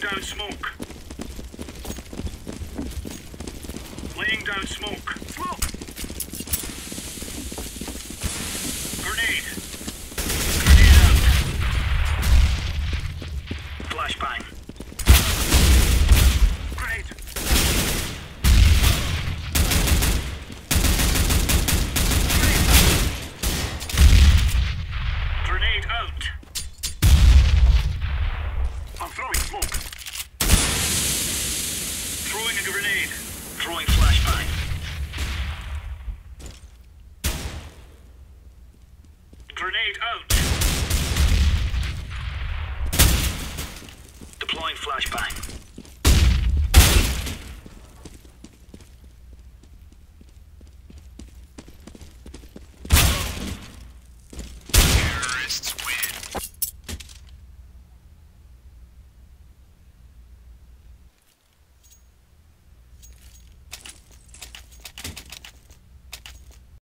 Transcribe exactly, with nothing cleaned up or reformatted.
down smoke. Laying down smoke. Smoke! Grenade. Grenade out. Flashbang. Grenade. Grenade. Grenade out. I'm throwing smoke. Throwing a grenade. Throwing flashbang. Grenade out. Deploying flashbang.